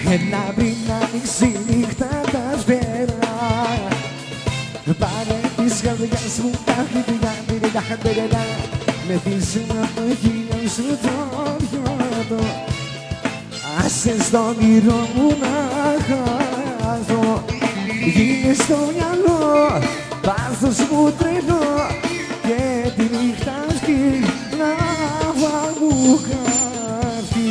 Έλα πριν ανοίξει η νύχτα τα σπέρα. Πάρε της καρδιάς μου τα χτυπικά. Με φύσουν από το χείλιο σου το πιάτο. Άσε στο όνειρο μου να χάσω. Γίνε στο μυαλό, πάθος μου τρελό. Και τη νύχτα σκυλάβα μου χάρτη.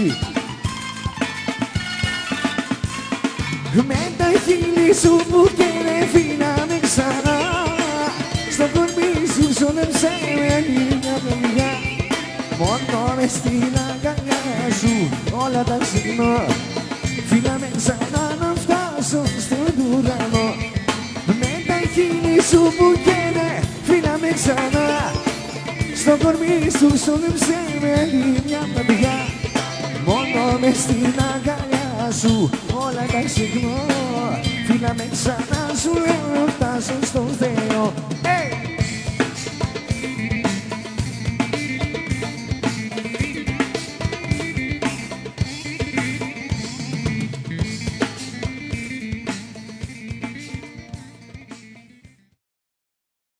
Με τα χείλη σου που κερεφίνανε ξανά. Στο κορμί σου ζώνεψε με μια παιδιά. Μόνο μες στην αγκαλιά σου όλα τα ξεχνώ. Φύγαμε ξανά να φτάσω στον ουρανό. Με τα χείλη σου που καίνε φύγαμε ξανά. Στο κορμί σου ζώνεψε με μια παιδιά. Μόνο μες στην αγκαλιά σου όλα τα ξεχνώ. Φύγαμε ξανά σου λέω φτάσω στον